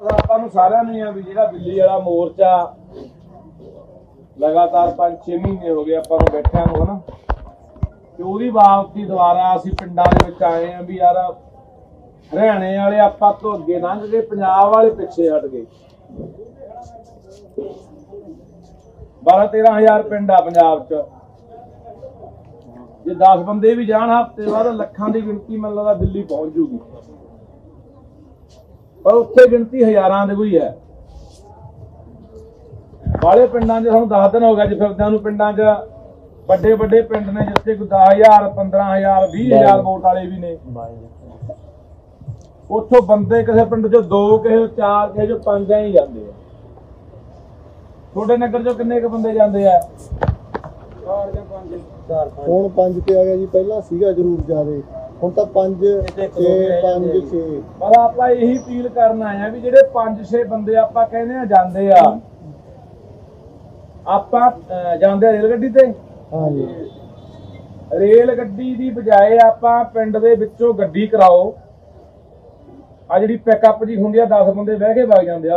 ਆਪਾਂ ਨੂੰ ਸਾਰਿਆਂ ਨੂੰ ਆ ਵੀ ਜਿਹੜਾ ਦਿੱਲੀ ਵਾਲਾ ਮੋਰਚਾ ਲਗਾਤਾਰ 5-6 ਮਹੀਨੇ ਹੋ ਗਏ ਆਪਾਂ ਨੂੰ ਬੈਠਿਆਂ ਨੂੰ ਹਨਾ ਤੇ ਉਹਦੀ ਵਾਪਸੀ ਦੁਆਰਾ ਅਸੀਂ ਪਿੰਡਾਂ ਦੇ ਵਿੱਚ ਆਏ ਆ ਵੀ ਯਾਰ ਹਰਿਆਣੇ ਵਾਲੇ ਆਪਾਂ ਤੋਂ ਅੱਗੇ ਲੰਘ ਗਏ, ਪੰਜਾਬ ਵਾਲੇ ਪਿੱਛੇ ਹਟ ਗਏ। 12-13 ਹਜ਼ਾਰ ਪਿੰਡ ਆ ਪੰਜਾਬ ਚ, ਜੇ 10 ਬੰਦੇ ਵੀ ਜਾਣ ਹਫ਼ਤੇ ਬਾਅਦ ਲੱਖਾਂ ਦੀ ਗਿਣਤੀ ਮੈਨੂੰ ਲੱਗਦਾ ਦਿੱਲੀ ਪਹੁੰਚ ਜੂਗੀ, ਪਰ ਉੱਥੇ ਗਿਣਤੀ ਹਜ਼ਾਰਾਂ ਦੇ ਕੋਈ ਹੈ। ਵਾਲੇ ਪਿੰਡਾਂ 'ਚ ਸਾਨੂੰ 10 ਦਿਨ ਹੋ ਗਏ ਅੱਜ ਫਿਰਦਿਆਂ ਨੂੰ। ਪਿੰਡਾਂ 'ਚ ਵੱਡੇ ਵੱਡੇ ਪਿੰਡ ਨੇ ਜਿੱਥੇ ਕੋਈ 10,000 15,000 20,000 ਵੋਟ ਵਾਲੇ ਵੀ ਨੇ। ਉੱਥੋਂ ਬੰਦੇ ਕਿਸੇ ਪਿੰਡ 'ਚੋਂ 2 ਕਿਸੇ 4 ਕਿਸੇ 'ਚੋਂ 5 ਹੀ ਜਾਂਦੇ ਆ। ਤੁਹਾਡੇ ਨਗਰ 'ਚੋਂ ਕਿੰਨੇ ਕੁ ਬੰਦੇ ਜਾਂਦੇ ਆ? 4 ਜਾਂ 5। ਹੁਣ 5 ਤੇ ਆ ਗਿਆ ਜੀ, ਪਹਿਲਾਂ ਸੀਗਾ ਜ਼ਰੂਰ ਜ਼ਿਆਦੇ, ਹੁਣ ਤਾਂ 5 6। ਪਰ ਆਪਾਂ ਇਹੀ ਅਪੀਲ ਕਰਨ ਆਏ ਆ ਵੀ ਜਿਹੜੇ 5-6 ਬੰਦੇ ਆਪਾਂ ਕਹਿੰਦੇ ਆ ਜਾਂਦੇ ਆ, ਆਪਾਂ ਜਾਂਦੇ ਰੇਲ ਗੱਡੀ ਤੇ। ਹਾਂਜੀ, ਰੇਲ ਗੱਡੀ ਦੀ ਬਜਾਏ ਆਪਾਂ ਪਿੰਡ ਦੇ ਵਿੱਚੋਂ ਗੱਡੀ ਕਰਾਓ। ਆ ਜਿਹੜੀ ਪਿਕਅਪ ਜੀ ਹੁੰਦੀ ਆ 10 ਬੰਦੇ ਬਹਿ ਕੇ ਵਗ ਜਾਂਦੇ ਆ,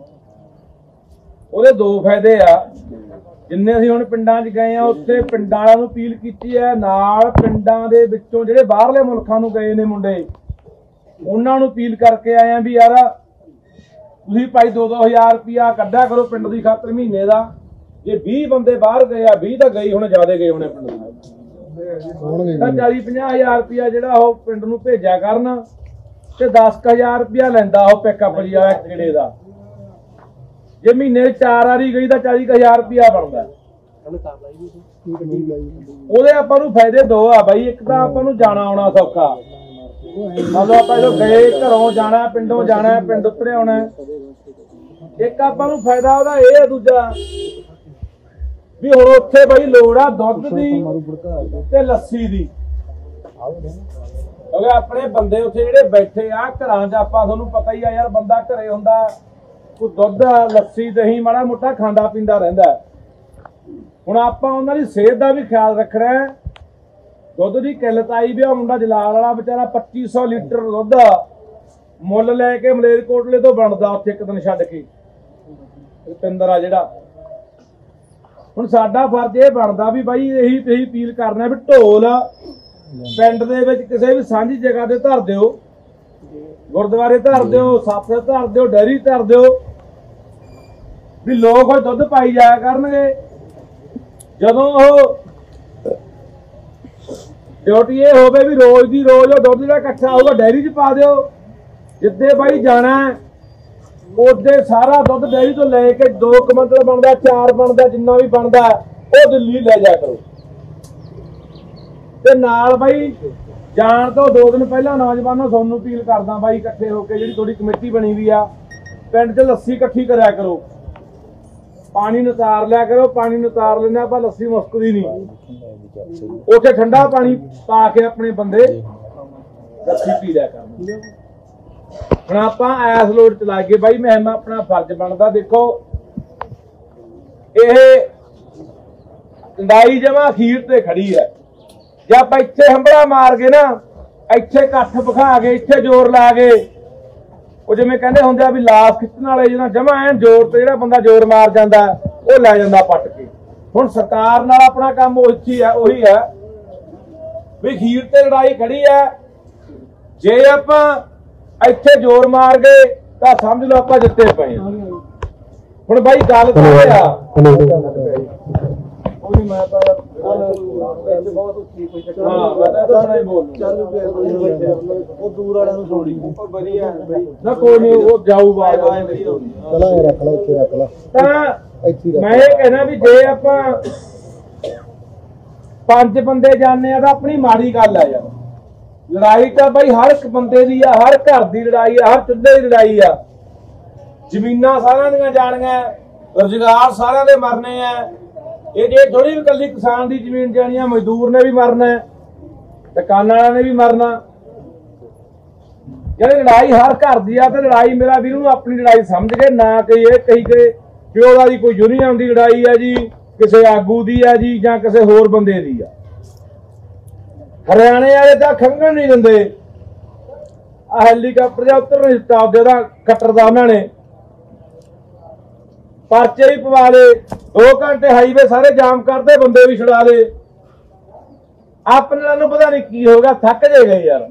ਉਹਦੇ 2 ਫਾਇਦੇ ਆ। ਜਿੰਨੇ ਅਸੀਂ ਹੁਣ ਪਿੰਡਾਂ 'ਚ ਗਏ ਆ ਉੱਥੇ ਪਿੰਡਾਂ ਵਾਲਿਆਂ ਨੂੰ ਅਪੀਲ ਕੀਤੀ ਹੈ, ਨਾਲ ਪਿੰਡਾਂ ਦੇ ਵਿੱਚੋਂ ਜਿਹੜੇ ਬਾਹਰਲੇ ਮੁਲਕਾਂ ਨੂੰ ਗਏ ਨੇ ਮੁੰਡੇ ਉਹਨਾਂ ਨੂੰ ਅਪੀਲ ਕਰਕੇ ਆਏ ਆ ਵੀ ਯਾਰ ਤੁਸੀਂ ਭਾਈ 2-2 ਹਜ਼ਾਰ ਰੁਪਇਆ ਕੱਢਿਆ ਕਰੋ ਪਿੰਡ ਦੀ ਖਾਤਰ ਮਹੀਨੇ ਦਾ। ਜੇ 20 ਬੰਦੇ ਬਾਹਰ ਗਏ ਆ, 20 ਤਾਂ ਗਏ ਹੋਣੇ, ਜ਼ਿਆਦਾ ਗਏ ਹੋਣੇ ਪਿੰਡ ਤਾਂ 40-50 ਹਜ਼ਾਰ ਰੁਪਇਆ ਜਿਹੜਾ ਉਹ ਪਿੰਡ ਨੂੰ ਭੇਜਿਆ ਕਰਨ ਤੇ 10,000 ਰੁਪਇਆ ਲੈਂਦਾ ਉਹ ਪਿਕਅਪ ਜੀ ਵਾਲਾ ਕਿਹੜੇ ਦਾ। ਜੇ ਮਹੀਨੇ 4 ਵਾਰੀ ਗਈ ਤਾਂ 40,000 ਰੁਪਇਆ ਬਣਦਾ। ਉਹਦੇ ਆਪਾਂ ਨੂੰ ਫਾਇਦੇ 2 ਆ ਬਾਈ। ਇੱਕ ਤਾਂ ਆਪਾਂ ਨੂੰ ਜਾਣਾ ਆਉਣਾ ਸੌਖਾ, ਮੰਨ ਲਓ ਆਪਾਂ ਜਦੋਂ ਗਏ ਘਰੋਂ ਜਾਣਾ, ਪਿੰਡੋਂ ਜਾਣਾ, ਪਿੰਡ ਉੱਤਰੇ ਆਉਣਾ। ਇੱਕ ਆਪਾਂ ਨੂੰ ਫਾਇਦਾ ਉਹਦਾ ਇਹ ਆ, ਦੂਜਾ ਵੀ ਹੁਣ ਉੱਥੇ ਬਾਈ ਲੋੜ ਆ ਦੁੱਧ ਦੀ ਤੇ ਲੱਸੀ ਦੀ। ਕਿਉਂਕਿ ਆਪਣੇ ਬੰਦੇ ਉੱਥੇ ਜਿਹੜੇ ਬੈਠੇ ਆ ਘਰਾਂ 'ਚ, ਆਪਾਂ ਤੁਹਾਨੂੰ ਪਤਾ ਹੀ ਆ ਯਾਰ, ਬੰਦਾ ਘਰੇ ਹੁੰਦਾ ਕੋਈ ਦੁੱਧ ਲੱਸੀ ਦਹੀਂ ਮਾੜਾ ਮੋਟਾ ਖਾਂਦਾ ਪੀਂਦਾ ਰਹਿੰਦਾ। ਹੁਣ ਆਪਾਂ ਉਹਨਾਂ ਦੀ ਸਿਹਤ ਦਾ ਵੀ ਖਿਆਲ ਰੱਖਣਾ। ਦੁੱਧ ਦੀ ਕਿੱਲਤ ਆਈ ਵੀ ਆ, ਮੁੰਡਾ ਜਲਾਲ ਵਾਲਾ ਵਿਚਾਰਾ 2500 ਲੀਟਰ ਦੁੱਧ ਮੁੱਲ ਲੈ ਕੇ ਮਲੇਰਕੋਟਲੇ ਤੋਂ ਬਣਦਾ ਉੱਥੇ ਇੱਕ ਦਿਨ ਛੱਡ ਕੇ, ਰੁਪਿੰਦਰ ਆ ਜਿਹੜਾ। ਹੁਣ ਸਾਡਾ ਫਰਜ਼ ਇਹ ਬਣਦਾ ਵੀ ਬਾਈ ਇਹੀ ਅਪੀਲ ਕਰਨਾ ਵੀ ਢੋਲ ਪਿੰਡ ਦੇ ਵਿੱਚ ਕਿਸੇ ਵੀ ਸਾਂਝੀ ਜਗ੍ਹਾ ਤੇ ਧਰ ਦਿਓ, ਗੁਰਦੁਆਰੇ ਧਰ ਦਿਓ, ਸੱਥ ਧਰ ਦਿਓ, ਡੈਰੀ ਧਰ ਦਿਓ, ਵੀ ਲੋਕ ਉਹ ਦੁੱਧ ਪਾਈ ਜਾਇਆ ਕਰਨਗੇ। ਜਦੋਂ ਉਹ ਡਿਊਟੀ ਇਹ ਹੋਵੇ ਵੀ ਰੋਜ਼ ਦੀ ਰੋਜ਼ ਉਹ ਦੁੱਧ ਜਿਹੜਾ ਇਕੱਠਾ ਹੋਊਗਾ ਡੈਰੀ 'ਚ ਪਾ ਦਿਓ। ਜਿੱਦੇ ਬਾਈ ਜਾਣਾ ਉਹਦੇ ਸਾਰਾ ਦੁੱਧ ਡੈਰੀ ਤੋਂ ਲੈ ਕੇ 2 ਕੁਇੰਟਲ ਬਣਦਾ, 4 ਬਣਦਾ, ਜਿੰਨਾ ਵੀ ਬਣਦਾ ਉਹ ਦਿੱਲੀ ਲੈ ਜਾ ਕਰੋ। ਤੇ ਨਾਲ ਬਾਈ ਜਾਣ ਤੋਂ 2 ਦਿਨ ਪਹਿਲਾਂ ਨੌਜਵਾਨੋਂ ਤੁਹਾਨੂੰ ਅਪੀਲ ਕਰਦਾ ਬਾਈ, ਇਕੱਠੇ ਹੋ ਕੇ ਜਿਹੜੀ ਤੁਹਾਡੀ ਕਮੇਟੀ ਬਣੀ ਵੀ ਆ ਪਿੰਡ 'ਚ ਲੱਸੀ ਇਕੱਠੀ ਕਰਿਆ ਕਰੋ, ਪਾਣੀ ਨਿਤਾਰ ਲਿਆ ਕਰੋ। ਪਾਣੀ ਨਿਤਾਰ ਲੈਂਦੇ ਆਪਾਂ, ਲੱਸੀ ਮੁਸਕਦੀ ਨਹੀਂ। ਉੱਥੇ ਠੰਡਾ ਪਾਣੀ ਪਾ ਕੇ ਆਪਣੇ ਬੰਦੇ ਲੱਸੀ ਪੀ ਲਿਆ ਕਰਨ। ਹੁਣ ਆਪਾਂ ਐਸ ਲੋਡ ਚਲਾ ਕੇ ਬਾਈ ਮਹਿਮਾ ਆਪਣਾ ਫਰਜ਼ ਬਣਦਾ। ਦੇਖੋ ਇਹ ਲੜਾਈ ਜਮਾ ਅਖੀਰ ਤੇ ਖੜੀ ਹੈ। ਜੇ ਆਪਾਂ ਇੱਥੇ ਹੰਬੜਾ ਮਾਰ ਕੇ ਨਾ, ਇੱਥੇ ਇਕੱਠ ਵਿਖਾ ਕੇ, ਇੱਥੇ ਜ਼ੋਰ ਲਾ ਕੇ, ਉਹ ਜਿਵੇਂ ਕਹਿੰਦੇ ਹੁੰਦੇ ਆ ਵੀ ਲਾਸ਼ ਖਿੱਚਣ ਵਾਲੇ ਜਿਹੜਾ ਜਮਾ ਐਨ ਜ਼ੋਰ ਤੇ ਜਿਹੜਾ ਬੰਦਾ ਜ਼ੋਰ ਮਾਰ ਜਾਂਦਾ ਉਹ ਲੈ ਜਾਂਦਾ ਪੱਟ ਕੇ। ਹੁਣ ਸਰਕਾਰ ਨਾਲ ਆਪਣਾ ਕੰਮ ਉਹੀ ਹੈ ਵੀ ਅਖੀਰ ਤੇ ਲੜਾਈ ਖੜੀ ਹੈ। ਜੇ ਆਪਾਂ ਇੱਥੇ ਜ਼ੋਰ ਮਾਰ ਗਏ ਤਾਂ ਸਮਝ ਲਓ ਆਪਾਂ ਜਿੱਤੇ ਪਏ ਹਾਂ। ਹੁਣ ਬਾਈ ਗੱਲ ਤਾਂ ਇਹ ਆ, ਮੈਂ ਤਾਂ ਬਹੁਤ ਉੱਚੀ ਕੋਈ ਚੱਕਰ ਨਹੀਂ ਬੋਲ ਉਹ ਦੂਰ ਵਾਲਿਆਂ ਨੂੰ ਥੋੜੀ ਵਧੀਆ ਨਾ, ਕੋਈ ਨਹੀਂ ਉਹ ਜਾਊਗਾ। ਚਲਾ ਰੱਖ ਲੈ, ਇੱਥੇ ਰੱਖ ਲੈ। ਤਾਂ ਮੈਂ ਇਹ ਕਹਿਣਾ ਵੀ ਜੇ ਆਪਾਂ 5 ਬੰਦੇ ਜਾਂਦੇ ਆ ਤਾਂ ਆਪਣੀ ਮਾੜੀ ਗੱਲ ਆ ਯਾਰ। ਲੜਾਈ ਤਾਂ ਬਾਈ ਹਰ ਇੱਕ ਬੰਦੇ ਦੀ ਆ, ਹਰ ਘਰ ਦੀ ਲੜਾਈ ਆ, ਹਰ ਚੁੱਲ੍ਹੇ ਦੀ ਲੜਾਈ ਆ। ਜ਼ਮੀਨਾਂ ਸਾਰਿਆਂ ਦੀਆਂ ਜਾਣੀਆਂ, ਰੁਜ਼ਗਾਰ ਸਾਰਿਆਂ ਦੇ ਮਰਨੇ ਆ। ਇਹ ਜੇ ਥੋੜੀ ਵੀ ਇਕੱਲੀ ਕਿਸਾਨ ਦੀ ਜ਼ਮੀਨ ਜਾਣੀ ਆ, ਮਜ਼ਦੂਰ ਨੇ ਵੀ ਮਰਨਾ, ਦੁਕਾਨ ਵਾਲਿਆਂ ਨੇ ਵੀ ਮਰਨਾ। ਜਿਹੜੀ ਲੜਾਈ ਹਰ ਘਰ ਦੀ ਆ, ਤੇ ਲੜਾਈ ਮੇਰਾ ਵੀਰ ਨੂੰ ਆਪਣੀ ਲੜਾਈ ਸਮਝ ਕੇ, ਨਾ ਕਿ ਇਹ ਕਹੀ ਕਿ ਉਹਦਾ ਦੀ ਕੋਈ ਯੂਨੀਅਨ ਦੀ ਲੜਾਈ ਆ ਜੀ, ਕਿਸੇ ਆਗੂ ਦੀ ਆ ਜੀ, ਜਾਂ ਕਿਸੇ ਹੋਰ ਬੰਦੇ ਦੀ ਆ। ਹਰਿਆਣੇ ਵਾਲੇ ਤਾਂ ਖੰਘਣ ਨਹੀਂ ਦਿੰਦੇ। ਹੈਲੀਕਾਪਟਰ ਜਾਂ ਉੱਤਰ ਨਹੀਂ ਦਿੱਤਾ ਉਹਦਾ ਕੱਟਰ ਦਾ ਉਹਨਾਂ ਨੇ ਪਰਚੇ ਵੀ ਪਵਾ ਲਏ 2 ਘੰਟੇ ਹਾਈਵੇ ਸਾਰੇ ਜਾਮ ਕਰਦੇ ਬੰਦੇ ਵੀ ਛੁਡਾ ਲਏ ਆਪਣੇ ਨੂੰ ਪਤਾ ਨਹੀਂ ਕੀ ਹੋ ਗਿਆ ਥੱਕ ਜੇ ਗਏ ਯਾਰ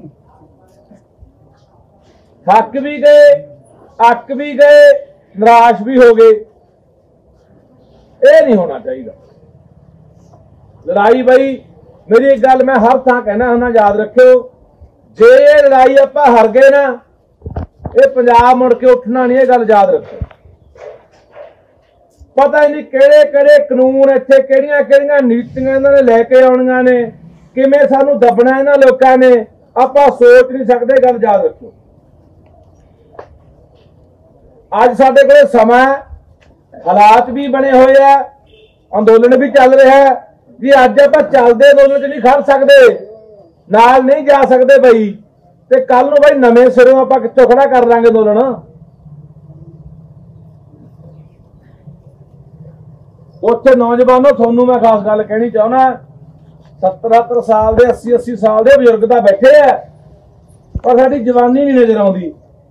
ਥੱਕ ਵੀ ਗਏ ਅੱਕ ਵੀ ਗਏ ਨਿਰਾਸ਼ ਵੀ ਹੋ ਗਏ ਇਹ ਨਹੀਂ ਹੋਣਾ ਚਾਹੀਦਾ ਲੜਾਈ ਬਈ ਮੇਰੀ ਇੱਕ ਗੱਲ ਮੈਂ ਹਰ ਥਾਂ ਕਹਿਣਾ ਹੁੰਦਾ ਯਾਦ ਰੱਖਿਓ ਜੇ ਇਹ ਲੜਾਈ ਆਪਾਂ ਹਾਰ ਗਏ ਨਾ ਇਹ ਪੰਜਾਬ ਮੁੜ ਕੇ ਉੱਠਣਾ ਨਹੀਂ ਇਹ ਗੱਲ ਯਾਦ ਰੱਖੋ ਪਤਾ ਹੀ ਨਹੀਂ ਕਿਹੜੇ ਕਿਹੜੇ ਕਾਨੂੰਨ ਇੱਥੇ ਕਿਹੜੀਆਂ ਕਿਹੜੀਆਂ ਨੀਤੀਆਂ ਇਹਨਾਂ ਨੇ ਲੈ ਕੇ ਆਉਣੀਆਂ ਨੇ ਕਿਵੇਂ ਸਾਨੂੰ ਦੱਬਣਾ ਇਹਨਾਂ ਲੋਕਾਂ ਨੇ ਆਪਾਂ ਸੋਚ ਨਹੀਂ ਸਕਦੇ ਗੱਲ ਯਾਦ ਰੱਖੋ ਅੱਜ ਸਾਡੇ ਕੋਲ ਸਮਾਂ ਹਾਲਾਤ ਵੀ ਬਣੇ ਹੋਏ ਆ ਅੰਦੋਲਨ ਵੀ ਚੱਲ ਰਿਹਾ ਹੈ ਜੀ ਅੱਜ ਆਪਾਂ ਚੱਲਦੇ ਅੰਦੋਲਨ 'ਚ ਨਹੀਂ ਖੜ ਸਕਦੇ ਨਾਲ ਨਹੀਂ ਜਾ ਸਕਦੇ ਬਈ ਤੇ ਕੱਲ ਨੂੰ ਬਈ ਨਵੇਂ ਸਿਰੋਂ ਆਪਾਂ ਕਿੱਥੋਂ ਖੜਾ ਕਰ ਲਾਂਗੇ ਅੰਦੋਲਨ ਉੱਥੇ ਨੌਜਵਾਨੋ ਤੁਹਾਨੂੰ ਮੈਂ ਖਾਸ ਗੱਲ ਕਹਿਣੀ ਚਾਹੁੰਦਾ 70 ਸਾਲ ਦੇ 80 ਸਾਲ ਦੇ ਬਜ਼ੁਰਗ ਤਾਂ ਬੈਠੇ ਆ ਪਰ ਸਾਡੀ ਜਵਾਨੀ ਨਹੀਂ ਨਜ਼ਰ ਆਉਂਦੀ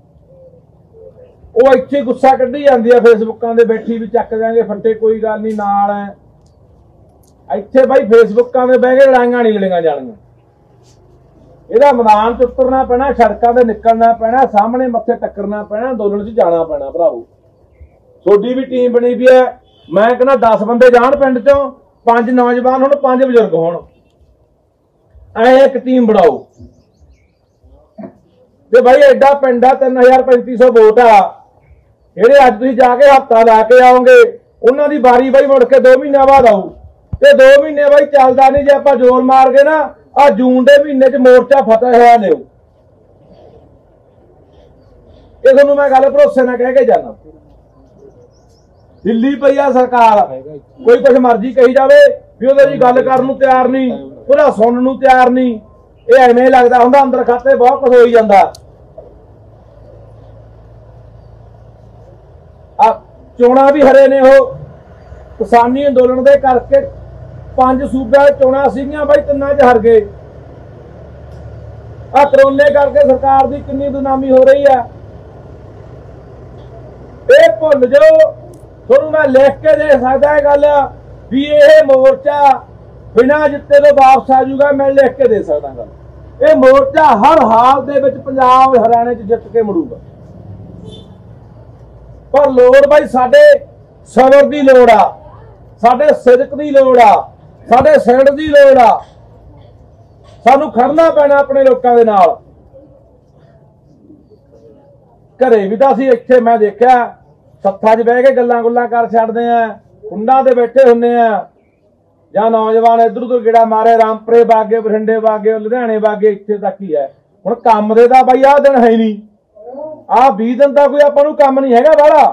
ਉਹ ਇੱਥੇ ਗੁੱਸਾ ਕੱਢੀ ਜਾਂਦੀ ਆ ਫੇਸਬੁੱਕਾਂ ਦੇ ਬੈਠੀ ਵੀ ਚੱਕ ਜਾਾਂਗੇ ਫੱਟੇ ਕੋਈ ਗੱਲ ਨਹੀਂ ਨਾਲ ਹੈ ਇੱਥੇ ਬਾਈ ਫੇਸਬੁੱਕਾਂ ਦੇ ਬਹਿ ਕੇ ਲੜਾਈਆਂ ਨਹੀਂ ਲੜੀਆਂ ਜਾਣੀਆਂ ਇਹਦਾ ਮੈਦਾਨ 'ਚ ਉਤਰਨਾ ਪੈਣਾ ਸੜਕਾਂ ਤੇ ਨਿਕਲਣਾ ਪੈਣਾ ਸਾਹਮਣੇ ਮੱਥੇ ਟੱਕਰਨਾ ਪੈਣਾ ਅੰਦੋਲਨ 'ਚ ਜਾਣਾ ਪੈਣਾ ਭਰਾਵੋ ਤੁਹਾਡੀ ਵੀ ਟੀਮ ਬਣੀ ਵੀ ਹੈ ਮੈਂ ਕਹਿੰਦਾ 10 ਬੰਦੇ ਜਾਣ ਪਿੰਡ 'ਚੋਂ 5 ਨੌਜਵਾਨ ਹੋਣ 5 ਬਜ਼ੁਰਗ ਹੋਣ ਐ ਇੱਕ ਟੀਮ ਬਣਾਓ ਤੇ ਬਾਈ ਐਡਾ ਪਿੰਡ ਆ 3350 ਵੋਟ ਆ ਜਿਹੜੇ ਅੱਜ ਤੁਸੀਂ ਜਾ ਕੇ ਹਫਤਾ ਲਾ ਕੇ ਆਓਗੇ ਉਹਨਾਂ ਦੀ ਵਾਰੀ ਬਾਈ ਮੁੜ ਕੇ 2 ਮਹੀਨਿਆਂ ਬਾਅਦ ਆਊ ਤੇ 2 ਮਹੀਨੇ ਬਾਈ ਚੱਲਦਾ ਨਹੀਂ ਜੇ ਆਪਾਂ ਜ਼ੋਰ ਮਾਰ ਕੇ ਨਾ ਆ ਜੂਨ ਦੇ ਮਹੀਨੇ 'ਚ ਮੋਰਚਾ ਫਤਿਹ ਹੋਇਆ ਲਿਓ ਇਹ ਤੁਹਾਨੂੰ ਮੈਂ ਗੱਲ ਭਰੋਸੇ ਨਾਲ ਕਹਿ ਕੇ ਜਾਣਾ ਦਿੱਲੀ ਪਈ ਆ ਸਰਕਾਰ ਕੋਈ ਕੁਛ ਮਰਜ਼ੀ ਕਹੀ ਜਾਵੇ ਵੀ ਉਹਦੇ ਜੀ ਗੱਲ ਕਰਨ ਨੂੰ ਤਿਆਰ ਨਹੀਂ ਉਹਦਾ ਸੁਣਨ ਨੂੰ ਤਿਆਰ ਨਹੀਂ ਇਹ ਐਵੇਂ ਲੱਗਦਾ ਹੁੰਦਾ ਅੰਦਰ ਖਾਤੇ ਬਹੁਤ ਕੁਝ ਹੋਈ ਜਾਂਦਾ ਆ ਚੋਣਾਂ ਵੀ ਹਰੇ ਨੇ ਉਹ ਕਿਸਾਨੀ ਅੰਦੋਲਨ ਦੇ ਕਰਕੇ 5 ਸੂਬਿਆਂ ਚੋਣਾਂ ਸੀਗੀਆਂ ਬਾਈ 3 'ਚ ਹਾਰ ਗਏ ਆ ਕਰੋਨੇ ਕਰਕੇ ਸਰਕਾਰ ਦੀ ਕਿੰਨੀ ਬਦਨਾਮੀ ਹੋ ਰਹੀ ਆ ਇਹ ਭੁੱਲ ਜਾਓ ਤੁਹਾਨੂੰ ਮੈਂ ਲਿਖ ਕੇ ਦੇ ਸਕਦਾ ਇਹ ਗੱਲ ਵੀ ਇਹ ਮੋਰਚਾ ਬਿਨਾਂ ਜਿੱਤੇ ਤੋਂ ਵਾਪਸ ਆ ਜਾਊਗਾ ਮੈਂ ਲਿਖ ਕੇ ਦੇ ਸਕਦਾ ਗੱਲ ਇਹ ਮੋਰਚਾ ਹਰ ਹਾਲ ਦੇ ਵਿੱਚ ਪੰਜਾਬ ਹਰਿਆਣੇ 'ਚ ਜਿੱਤ ਕੇ ਮੁੜੂਗਾ ਪਰ ਲੋੜ ਬਾਈ ਸਾਡੇ ਸਬਰ ਦੀ ਲੋੜ ਆ ਸਾਡੇ ਸਿਦਕ ਦੀ ਲੋੜ ਆ ਸਾਡੇ ਸਿਰ ਦੀ ਲੋੜ ਆ ਸਾਨੂੰ ਖੜਨਾ ਪੈਣਾ ਆਪਣੇ ਲੋਕਾਂ ਦੇ ਨਾਲ ਘਰੇ ਵੀ ਤਾਂ ਅਸੀਂ ਇੱਥੇ ਮੈਂ ਦੇਖਿਆ ਸੱਥਾਂ 'ਚ ਬਹਿ ਕੇ ਗੱਲਾਂ ਗੁੱਲਾਂ ਕਰ ਛੱਡਦੇ ਆ ਕੁੰਡਾਂ ਤੇ ਬੈਠੇ ਹੁੰਦੇ ਆ ਜਾਂ ਨੌਜਵਾਨ ਇੱਧਰ ਉੱਧਰ ਗੇੜਾ ਮਾਰੇ ਰਾਮਪੁਰੇ ਬਾਗੇ ਬਠਿੰਡੇ ਬਾਗੇ ਲੁਧਿਆਣੇ ਬਾਗੇ ਇੱਥੇ ਤੱਕ ਹੀ ਹੈ ਹੁਣ ਕੰਮ ਦੇ ਤਾਂ ਬਾਈ ਆਹ ਦਿਨ ਹੈ ਨਹੀਂ ਆਹ 20 ਦਿਨ ਦਾ ਕੋਈ ਆਪਾਂ ਨੂੰ ਕੰਮ ਨਹੀਂ ਹੈਗਾ ਬਾਹਲਾ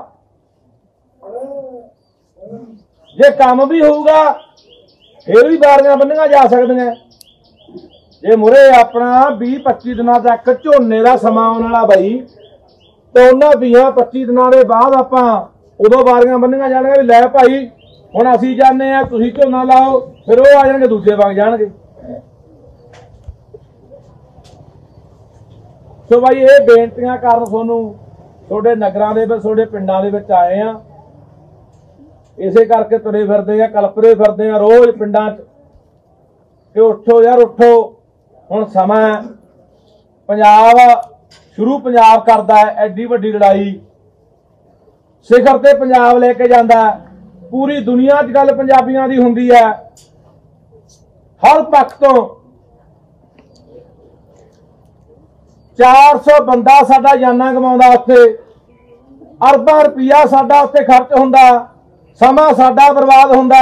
ਜੇ ਕੰਮ ਵੀ ਹੋਊਗਾ ਫਿਰ ਵੀ ਬਾਰੀਆਂ ਬੰਨੀਆਂ ਜਾ ਸਕਦੀਆਂ ਜੇ ਮੁਰੇ ਆਪਣਾ 20-25 ਦਿਨਾਂ ਤੱਕ ਝੋਨੇ ਦਾ ਸਮਾਂ ਆਉਣ ਵਾਲਾ ਬਾਈ ਤੇ ਉਹਨਾਂ 20-25 ਦਿਨਾਂ ਦੇ ਬਾਅਦ ਆਪਾਂ ਉਦੋਂ ਬਾਰੀਆਂ ਬੰਨੀਆਂ ਜਾਣਗੇ ਵੀ ਲੈ ਭਾਈ ਹੁਣ ਅਸੀਂ ਜਾਂਦੇ ਆ ਤੁਸੀਂ ਝੋਨਾ ਲਾਓ ਫਿਰ ਉਹ ਆ ਜਾਣਗੇ ਦੂਜੇ ਵਗ ਜਾਣਗੇ ਸੋ ਬਾਈ ਇਹ ਬੇਨਤੀਆਂ ਕਰਨ ਤੁਹਾਨੂੰ ਤੁਹਾਡੇ ਨਗਰਾਂ ਦੇ ਵਿੱਚ ਤੁਹਾਡੇ ਪਿੰਡਾਂ ਦੇ ਵਿੱਚ ਆਏ ਆ ਇਸੇ ਕਰਕੇ ਤੁਰੇ ਫਿਰਦੇ ਆ ਕਲਪਰੇ ਫਿਰਦੇ ਆ ਰੋਜ਼ ਪਿੰਡਾਂ 'ਚ ਕਿ ਉੱਠੋ ਯਾਰ ਉੱਠੋ ਹੁਣ ਸਮਾਂ ਪੰਜਾਬ ਸ਼ੁਰੂ ਪੰਜਾਬ ਕਰਦਾ ਹੈ ਐਡੀ ਵੱਡੀ ਲੜਾਈ ਸਿਖਰ ਤੇ ਪੰਜਾਬ ਲੈ ਕੇ ਜਾਂਦਾ ਪੂਰੀ ਦੁਨੀਆ 'ਚ ਗੱਲ ਪੰਜਾਬੀਆਂ ਦੀ ਹੁੰਦੀ ਹੈ ਹਰ ਪੱਖ ਤੋਂ 400 ਬੰਦਾ ਸਾਡਾ ਜਾਨਾਂ ਗਵਾਉਂਦਾ ਉੱਥੇ ਅਰਬਾਂ ਰੁਪਈਆ ਸਾਡਾ ਉੱਥੇ ਖਰਚ ਹੁੰਦਾ ਸਮਾਂ ਸਾਡਾ ਬਰਬਾਦ ਹੁੰਦਾ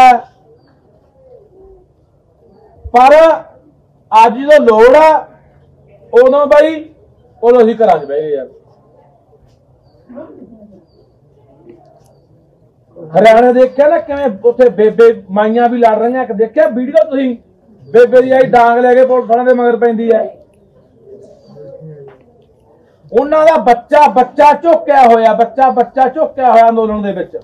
ਪਰ ਅੱਜ ਜਦੋਂ ਲੋੜ ਆ ਉਦੋਂ ਬਾਈ ਉਦੋਂ ਅਸੀਂ ਘਰਾਂ 'ਚ ਬਹਿ ਗਏ ਯਾਰ ਹਰਿਆਣਾ ਦੇਖਿਆ ਨਾ ਕਿਵੇਂ ਉੱਥੇ ਬੇਬੇ ਮਾਈਆਂ ਵੀ ਲੜ ਰਹੀਆਂ ਕਿ ਦੇਖਿਆ ਵੀਡੀਓ ਤੁਸੀਂ ਬੇਬੇ ਦੀ ਆਈ ਡਾਂਗ ਲੈ ਕੇ ਪੁਲਿਸ ਵਾਲਿਆਂ ਦੇ ਮਗਰ ਪੈਂਦੀ ਹੈ ਉਹਨਾਂ ਦਾ ਬੱਚਾ ਝੁਕਿਆ ਹੋਇਆ ਬੱਚਾ ਝੁਕਿਆ ਹੋਇਆ ਅੰਦੋਲਨ ਦੇ ਵਿੱਚ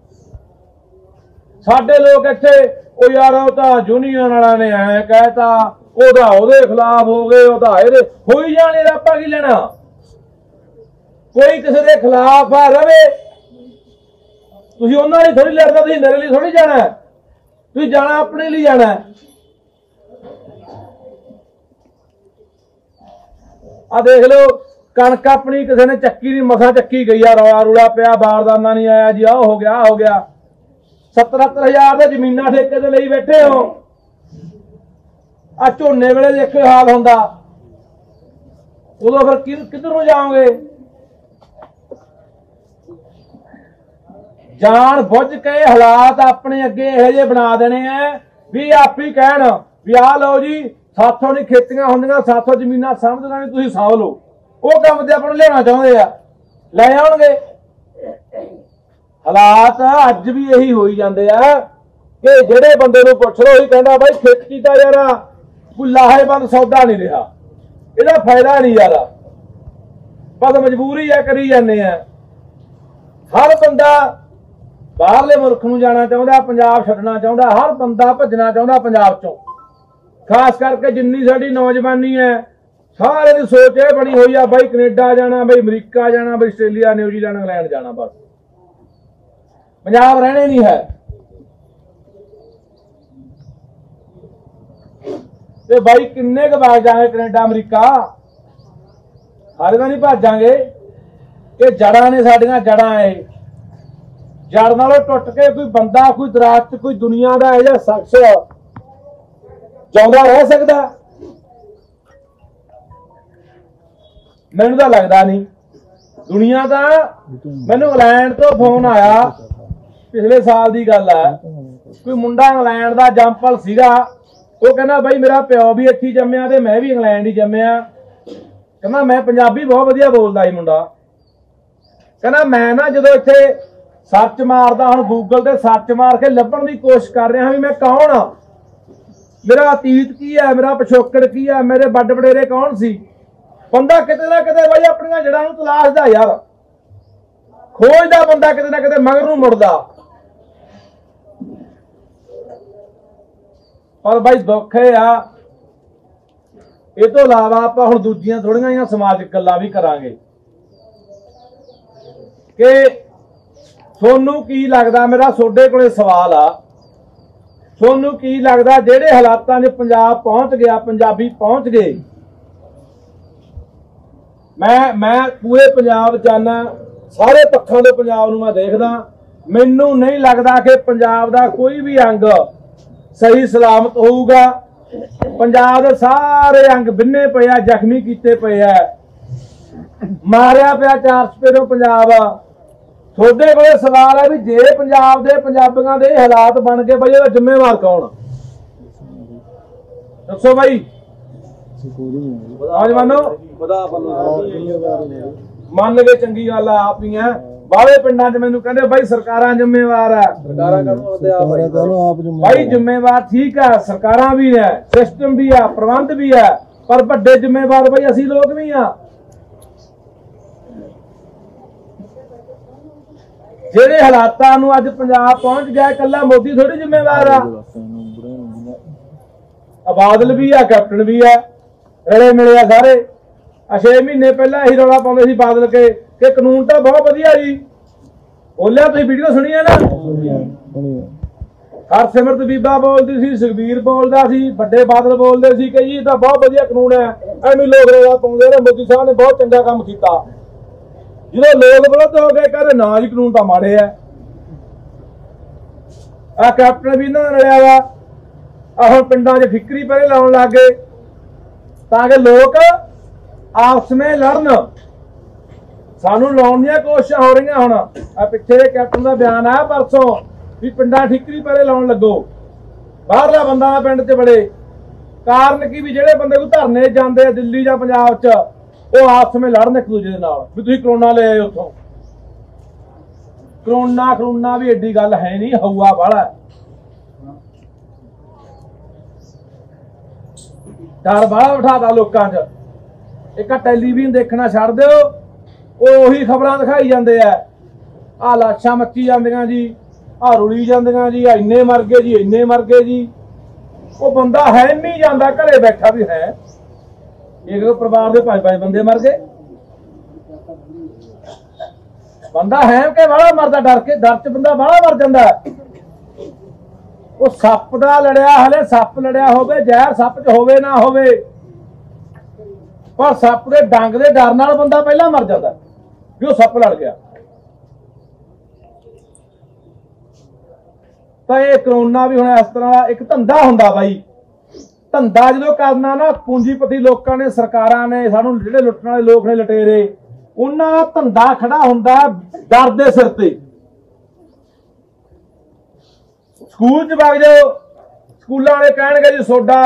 ਸਾਡੇ ਲੋਕ ਇੱਥੇ ਉਹ ਯਾਰ ਉਹ ਤਾਂ ਯੂਨੀਅਨ ਵਾਲਿਆਂ ਨੇ ਐ ਕਹਿਤਾ ਉਹਦਾ ਉਹਦੇ ਖਿਲਾਫ ਹੋ ਗਏ ਉਹਦਾ ਇਹਦੇ ਹੋਈ ਜਾਣੇ ਆਪਾਂ ਕੀ ਲੈਣਾ ਕੋਈ ਕਿਸੇ ਦੇ ਖਿਲਾਫ ਆ ਰਵੇ, ਤੁਸੀਂ ਉਹਨਾਂ ਲਈ ਥੋੜੀ ਲੜਨਾ, ਤੁਸੀਂ ਮੇਰੇ ਲਈ ਥੋੜੀ ਜਾਣਾ, ਤੁਸੀਂ ਜਾਣਾ ਆਪਣੇ ਲਈ ਜਾਣਾ। ਆ ਦੇਖ ਲਓ ਕਣਕ ਆਪਣੀ ਕਿਸੇ ਨੇ ਚੱਕੀ ਨਹੀਂ, ਮਸਾਂ ਚੱਕੀ ਗਈ ਆ, ਰੌਲਾ ਰੂਲਾ ਪਿਆ, ਬਾਰਦਾਨਾ ਨਹੀਂ ਆਇਆ ਜੀ, ਆਹ ਹੋ ਗਿਆ ਆਹ ਹੋ ਗਿਆ। 70-70 ਹਜ਼ਾਰ ਦੇ ਜ਼ਮੀਨਾਂ ਠੇਕੇ ਤੇ ਲਈ ਬੈਠੇ ਹੋ। ਆ ਝੋਨੇ ਵੇਲੇ ਦੇਖੋ ਹਾਲ ਹੁੰਦਾ, ਉਦੋਂ ਫਿਰ ਕਿੱਧਰ ਨੂੰ ਜਾਓਗੇ? ਜਾਣ ਬੁੱਝ ਕੇ ਹਾਲਾਤ ਆਪਣੇ ਅੱਗੇ ਇਹੋ ਜਿਹੇ ਬਣਾ ਦੇਣੇ ਆ ਵੀ ਆਪ ਹੀ ਕਹਿਣ ਵੀ ਆਹ ਲਓ ਜੀ ਸਾਥੋਂ ਨਹੀਂ ਖੇਤੀਆਂ ਹੁੰਦੀਆਂ, ਸਾਥੋਂ ਜ਼ਮੀਨਾਂ ਸਮਝਦਾ ਨਹੀਂ, ਤੁਸੀਂ ਸਾਂਭ ਲਓ। ਉਹ ਕੰਮ ਤੇ ਆਪਾਂ ਨੂੰ ਲਿਆਉਣਾ ਚਾਹੁੰਦੇ ਆ, ਲੈ ਆਉਣਗੇ। ਹਾਲਾਤ ਅੱਜ ਵੀ ਇਹੀ ਹੋਈ ਜਾਂਦੇ ਆ ਕਿ ਜਿਹੜੇ ਬੰਦੇ ਨੂੰ ਪੁੱਛ ਲਓ ਉਹੀ ਕਹਿੰਦਾ ਬਾਈ ਖੇਤੀ ਤਾਂ ਯਾਰ ਕੋਈ ਲਾਹੇਵੰਦ ਸੌਦਾ ਨਹੀਂ ਰਿਹਾ, ਇਹਦਾ ਫਾਇਦਾ ਨਹੀਂ ਯਾਰ, ਬਸ ਮਜਬੂਰੀ ਆ, ਕਰੀ ਜਾਂਦੇ ਆ। ਹਰ ਬੰਦਾ ਬਾਹਰਲੇ ਮੁਲਕ ਨੂੰ ਜਾਣਾ ਚਾਹੁੰਦਾ, ਪੰਜਾਬ ਛੱਡਣਾ ਚਾਹੁੰਦਾ, ਹਰ ਬੰਦਾ ਭੱਜਣਾ ਚਾਹੁੰਦਾ ਪੰਜਾਬ ਚੋਂ। ਖਾਸ ਕਰਕੇ ਜਿੰਨੀ ਸਾਡੀ ਨੌਜਵਾਨੀ ਹੈ ਸਾਰੇ ਦੀ ਸੋਚ ਇਹ ਬਣੀ ਹੋਈ ਆ ਬਾਈ ਕੈਨੇਡਾ ਜਾਣਾ, ਬਾਈ ਅਮਰੀਕਾ ਜਾਣਾ, ਬਾਈ ਆਸਟ੍ਰੇਲੀਆ, ਨਿਊਜ਼ੀਲੈਂਡ, ਇੰਗਲੈਂਡ ਜਾਣਾ, ਬਸ ਪੰਜਾਬ ਰਹਿਣੇ ਨਹੀਂ ਹੈ। ਤੇ ਬਾਈ ਕਿੰਨੇ ਕੁ ਭਾਗ ਜਾਗੇ ਕੈਨੇਡਾ ਅਮਰੀਕਾ? ਸਾਰੇ ਤਾਂ ਨਹੀਂ ਭਾਜਾਂਗੇ। ਇਹ ਜੜਾਂ ਨੇ ਸਾਡੀਆਂ, ਜੜਾਂ ਇਹ ਜੜ ਨਾਲੋਂ ਟੁੱਟ ਕੇ ਕੋਈ ਬੰਦਾ, ਕੋਈ ਦਰਖਤ, ਕੋਈ ਦੁਨੀਆ ਦਾ ਇਹੋ ਜਿਹਾ ਸ਼ਖਸ ਜਿਉਂਦਾ ਰਹਿ ਸਕਦਾ? ਮੈਨੂੰ ਤਾਂ ਲੱਗਦਾ ਨਹੀਂ। ਦੁਨੀਆ ਦਾ, ਮੈਨੂੰ ਇੰਗਲੈਂਡ ਤੋਂ ਫੋਨ ਆਇਆ ਪਿਛਲੇ ਸਾਲ ਦੀ ਗੱਲ ਹੈ, ਕੋਈ ਮੁੰਡਾ ਇੰਗਲੈਂਡ ਦਾ ਜੰਪਲ ਸੀਗਾ, ਉਹ ਕਹਿੰਦਾ ਬਾਈ ਮੇਰਾ ਪਿਓ ਵੀ ਇੱਥੇ ਜੰਮਿਆ ਤੇ ਮੈਂ ਵੀ ਇੰਗਲੈਂਡ ਹੀ ਜੰਮਿਆ, ਕਹਿੰਦਾ ਮੈਂ ਪੰਜਾਬੀ ਬਹੁਤ ਵਧੀਆ ਬੋਲਦਾ ਸੀ ਮੁੰਡਾ, ਕਹਿੰਦਾ ਮੈਂ ਨਾ ਜਦੋਂ ਇੱਥੇ ਸਰਚ ਮਾਰਦਾ, ਹੁਣ ਗੂਗਲ ਤੇ ਸਰਚ ਮਾਰ ਕੇ ਲੱਭਣ ਦੀ ਕੋਸ਼ਿਸ਼ ਕਰ ਰਿਹਾ ਵੀ ਮੈਂ ਕੌਣ ਆ, ਮੇਰਾ ਅਤੀਤ ਕੀ ਹੈ, ਮੇਰਾ ਪਿਛੋਕੜ ਕੀ ਹੈ, ਮੇਰੇ ਵੱਡ ਵਡੇਰੇ ਕੌਣ ਸੀ। ਬੰਦਾ ਕਿਤੇ ਨਾ ਕਿਤੇ ਬਾਈ ਆਪਣੀਆਂ ਜੜਾਂ ਨੂੰ ਤਲਾਸ਼ਦਾ ਯਾਰ, ਖੋਜਦਾ ਬੰਦਾ ਕਿਤੇ ਨਾ ਕਿਤੇ ਮਗਰ ਨੂੰ ਮੁੜਦਾ। ਪਰ ਬਾਈ ਦੁੱਖ ਇਹ ਆ, ਇਹ ਤੋਂ ਇਲਾਵਾ ਆਪਾਂ ਹੁਣ ਦੂਜੀਆਂ ਥੋੜੀਆਂ ਜਿਹੀਆਂ ਸਮਾਜਿਕ ਗੱਲਾਂ ਵੀ ਕਰਾਂਗੇ ਕਿ ਤੁਹਾਨੂੰ ਕੀ ਲੱਗਦਾ, ਮੇਰਾ ਤੁਹਾਡੇ ਕੋਲੇ ਸਵਾਲ ਆ, ਤੁਹਾਨੂੰ ਕੀ ਲੱਗਦਾ ਜਿਹੜੇ ਹਾਲਾਤਾਂ 'ਚ ਪੰਜਾਬ ਪਹੁੰਚ ਗਿਆ, ਪੰਜਾਬੀ ਪਹੁੰਚ ਗਏ, ਮੈਂ ਪੂਰੇ ਪੰਜਾਬ ਜਾਣਾ, ਸਾਰੇ ਪੱਖਾਂ ਤੋਂ ਪੰਜਾਬ ਨੂੰ ਮੈਂ ਦੇਖਦਾ, ਮੈਨੂੰ ਨਹੀਂ ਲੱਗਦਾ ਕਿ ਪੰਜਾਬ ਦਾ ਕੋਈ ਵੀ ਅੰਗ ਸਹੀ ਸਲਾਮਤ ਹੋਊਗਾ। ਪੰਜਾਬ ਦੇ ਸਾਰੇ ਅੰਗ ਬਿੰਨੇ ਪਏ ਆ, ਜ਼ਖਮੀ ਕੀਤੇ ਪਏ ਆ, ਮਾਰਿਆ ਪਿਆ ਚਾਰ ਚਪੇਰੋਂ ਪੰਜਾਬ। ਤੁਹਾਡੇ ਕੋਲੇ ਸਵਾਲ ਹੈ ਵੀ ਜੇ ਪੰਜਾਬ ਦੇ ਪੰਜਾਬੀਆਂ ਦੇ ਹਾਲਾਤ ਬਣ ਕੇ ਬਈ ਉਹਦਾ ਜ਼ਿੰਮੇਵਾਰ ਕੌਣ? ਦੱਸੋ ਬਾਈ। ਮੰਨ ਕੇ ਚੰਗੀ ਗੱਲ ਆ, ਆਪ ਹੀ ਆ। ਬਾਹਲੇ ਪਿੰਡਾਂ 'ਚ ਮੈਨੂੰ ਕਹਿੰਦੇ ਬਾਈ ਸਰਕਾਰਾਂ ਜ਼ਿੰਮੇਵਾਰ ਆ, ਸਰਕਾਰਾਂ ਬਾਈ ਜ਼ਿੰਮੇਵਾਰ ਠੀਕ ਆ, ਸਰਕਾਰਾਂ ਵੀ ਹੈ, ਸਿਸਟਮ ਵੀ ਆ, ਪ੍ਰਬੰਧ ਵੀ ਹੈ, ਪਰ ਵੱਡੇ ਜ਼ਿੰਮੇਵਾਰ ਬਾਈ ਅਸੀਂ ਲੋਕ ਵੀ ਆ। ਜਿਹੜੇ ਹਾਲਾਤਾਂ ਨੂੰ ਅੱਜ ਪੰਜਾਬ ਪਹੁੰਚ ਗਿਆ, ਇਕੱਲਾ ਮੋਦੀ ਥੋੜੀ ਜ਼ਿੰਮੇਵਾਰ ਆ, ਬਾਦਲ ਵੀ ਆ, ਕੈਪਟਨ ਵੀ ਆ, ਰਲੇ ਮਿਲੇ ਆ ਸਾਰੇ। 6 ਮਹੀਨੇ ਪਹਿਲਾਂ ਇਹੀ ਰੌਲਾ ਪਾਉਂਦੇ ਸੀ ਬਾਦਲ ਕੇ ਕਿ ਕਾਨੂੰਨ ਤਾਂ ਬਹੁਤ ਵਧੀਆ ਜੀ, ਬੋਲਿਆ ਤੁਸੀਂ ਵੀਡੀਓ ਸੁਣੀ ਹੈ ਨਾ, ਹਰਸਿਮਰਤ ਬੀਬਾ ਬੋਲਦੀ ਸੀ, ਸੁਖਬੀਰ ਬੋਲਦਾ ਸੀ, ਵੱਡੇ ਬਾਦਲ ਬੋਲਦੇ ਸੀ ਕਿ ਜੀ ਇਹ ਤਾਂ ਬਹੁਤ ਵਧੀਆ ਕਾਨੂੰਨ ਹੈ, ਐਵੇਂ ਲੋਕ ਰੌਲਾ ਪਾਉਂਦੇ ਨੇ ਮੋਦੀ ਸਾਹਿਬ ਨੇ ਬਹੁਤ ਚੰਗਾ ਕੰਮ ਕੀਤਾ। ਜਦੋਂ ਲੋਕ ਵਿਰੋਧ ਹੋ ਗਏ ਕਹਿੰਦੇ ਨਾ ਜੀ ਕਾਨੂੰਨ ਤਾਂ ਮਾੜੇ ਆ। ਆ ਕੈਪਟਨ ਵੀ ਇਹਨਾਂ ਨਾਲ ਰਲਿਆ ਵਾ, ਆ ਹੁਣ ਪਿੰਡਾਂ 'ਚ ਫਿਕਰੀ ਪਹਿਲੇ ਲਾਉਣ ਲੱਗ ਗਏ ਤਾਂ ਕਿ ਲੋਕ ਆਪਸ ਵਿੱਚ ਲੜਨ, ਸਾਨੂੰ ਲਾਉਣ ਦੀਆਂ ਕੋਸ਼ਿਸ਼ਾਂ ਹੋ ਰਹੀਆਂ। ਹੁਣ ਆ ਪਿੱਛੇ ਦੇ ਕੈਪਟਨ ਦਾ ਬਿਆਨ ਆਇਆ ਪਰਸੋਂ ਵੀ ਪਿੰਡਾਂ ਠਿਕਰੀ ਪਹਿਲੇ ਲਾਉਣ ਲੱਗੋ, ਬਾਹਰਲਾ ਬੰਦਾ ਨਾ ਪਿੰਡ 'ਚ ਬੜੇ। ਕਾਰਨ ਕੀ ਵੀ ਜਿਹੜੇ ਬੰਦੇ ਕੋਈ ਧਰਨੇ ਜਾਂਦੇ ਆ ਦਿੱਲੀ ਜਾਂ ਪੰਜਾਬ 'ਚ, ਉਹ ਆਪਸ ਵਿੱਚ ਲੜਨ ਇੱਕ ਦੂਜੇ ਦੇ ਨਾਲ ਵੀ ਤੁਸੀਂ ਕਰੋਨਾ ਲੈ ਆਏ ਉੱਥੋਂ। ਕਰੋਨਾ ਵੀ ਏਡੀ ਗੱਲ ਹੈ ਨਹੀਂ, ਹਊਆ ਵਾਲਾ ਡਰ ਬਾਹਲਾ ਬਿਠਾਤਾ ਲੋਕਾਂ 'ਚ। ਇੱਕ ਟੈਲੀਵਿਜ਼ਨ ਦੇਖਣਾ ਛੱਡ ਦਿਓ, ਉਹ ਉਹੀ ਖਬਰਾਂ ਦਿਖਾਈ ਜਾਂਦੇ ਆ, ਆਹ ਲਾਸ਼ਾਂ ਮੱਚੀ ਜਾਂਦੀਆਂ ਜੀ, ਆਹ ਰੁਲੀ ਜਾਂਦੀਆਂ ਜੀ, ਇੰਨੇ ਮਰ ਗਏ ਜੀ, ਇੰਨੇ ਮਰ ਗਏ ਜੀ। ਉਹ ਬੰਦਾ ਹੈ ਨਹੀਂ ਜਾਂਦਾ, ਘਰੇ ਬੈਠਾ ਵੀ ਹੈ, ਇੱਕ ਪਰਿਵਾਰ ਦੇ 5-5 ਬੰਦੇ ਮਰ ਗਏ। ਬੰਦਾ ਹੈਮ ਕੇ ਵਾਲਾ ਮਰਦਾ, ਡਰ ਚ ਬੰਦਾ ਵਾਲਾ ਮਰ ਜਾਂਦਾ। ਉਹ ਸੱਪ ਦਾ ਲੜਿਆ, ਹਲੇ ਸੱਪ ਲੜਿਆ ਹੋਵੇ, ਜ਼ਹਿਰ ਸੱਪ ਚ ਹੋਵੇ ਨਾ ਹੋਵੇ, ਪਰ ਸੱਪ ਦੇ ਡੰਗ ਦੇ ਡਰ ਨਾਲ ਬੰਦਾ ਪਹਿਲਾਂ ਮਰ ਜਾਂਦਾ ਵੀ ਉਹ ਸੱਪ ਲੜ ਗਿਆ। ਤਾਂ ਇਹ ਕਰੋਨਾ ਵੀ ਹੁਣ ਇਸ ਤਰ੍ਹਾਂ ਦਾ ਇੱਕ ਧੰਦਾ ਹੁੰਦਾ ਬਾਈ। ਧੰਦਾ ਜਦੋਂ ਕਰਨਾ ਨਾ, ਪੂੰਜੀਪਤੀ ਲੋਕਾਂ ਨੇ, ਸਰਕਾਰਾਂ ਨੇ, ਸਾਨੂੰ ਜਿਹੜੇ ਲੁੱਟਣ ਵਾਲੇ ਲੋਕ ਨੇ, ਲੁਟੇਰੇ, ਉਹਨਾਂ ਦਾ ਧੰਦਾ ਖੜਾ ਹੁੰਦਾ ਡਰ ਦੇ ਸਿਰ ਤੇ। ਸਕੂਲ ਚ ਵਗ ਜਾਓ, ਸਕੂਲਾਂ ਵਾਲੇ ਕਹਿਣਗੇ ਜੀ ਤੁਹਾਡਾ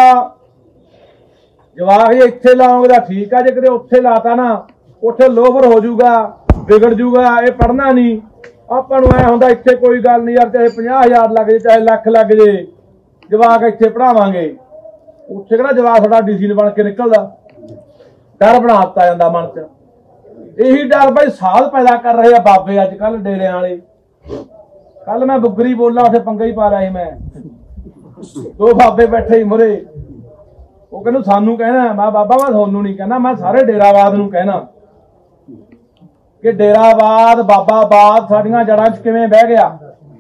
ਜਵਾਕ ਜੇ ਇੱਥੇ ਲਾਓਗੇ ਤਾਂ ਠੀਕ ਆ, ਜੇ ਕਿਤੇ ਉੱਥੇ ਲਾਤਾ ਨਾ ਉੱਥੇ ਲੋਫਰ ਹੋ ਜਾਊਗਾ, ਵਿਗੜ ਜਾਊਗਾ, ਇਹ ਪੜ੍ਹਨਾ ਨਹੀਂ। ਆਪਾਂ ਨੂੰ ਐ ਹੁੰਦਾ ਇੱਥੇ ਕੋਈ ਗੱਲ ਨਹੀਂ ਯਾਰ, ਚਾਹੇ 50,000 ਲੱਗ ਜੇ, ਚਾਹੇ ਲੱਖ ਲੱਗ ਜੇ, ਜਵਾਕ ਇੱਥੇ ਪੜਾਵਾਂਗੇ। ਉੱਥੇ ਕਿਹੜਾ ਜਵਾਕ ਸਾਡਾ ਡੀਸੀ ਬਣ ਕੇ ਨਿਕਲਦਾ। ਡਰ ਬਣਾ ਦਿੱਤਾ ਜਾਂਦਾ ਮਨ ਚ। ਇਹੀ ਡਰ ਬਾਈ ਸਾਧ ਪੈਦਾ ਕਰ ਰਹੇ ਆ ਬਾਬੇ ਅੱਜ ਕੱਲ ਡੇਰਿਆਂ ਵਾਲੇ। ਕੱਲ ਮੈਂ ਬੁੱਗਰੀ ਬੋਲਾਂ, ਉੱਥੇ ਪੰਗਾ ਹੀ ਪਾ ਲਿਆ ਸੀ ਮੈਂ। 2 ਬਾਬੇ ਬੈਠੇ ਹੀ ਮੁਰੇ, ਉਹ ਕਹਿੰਦੇ ਸਾਨੂੰ ਕਹਿਣਾ। ਮੈਂ ਬਾਬਾ ਮੈਂ ਤੁਹਾਨੂੰ ਨਹੀਂ ਕਹਿਣਾ, ਮੈਂ ਸਾਰੇ ਡੇਰਾਵਾਦ ਨੂੰ ਕਹਿਣਾ ਕਿ ਡੇਰਾਵਾਦ ਬਾਬਾਵਾਦ ਸਾਡੀਆਂ ਜੜ੍ਹਾਂ 'ਚ ਕਿਵੇਂ ਬਹਿ ਗਿਆ।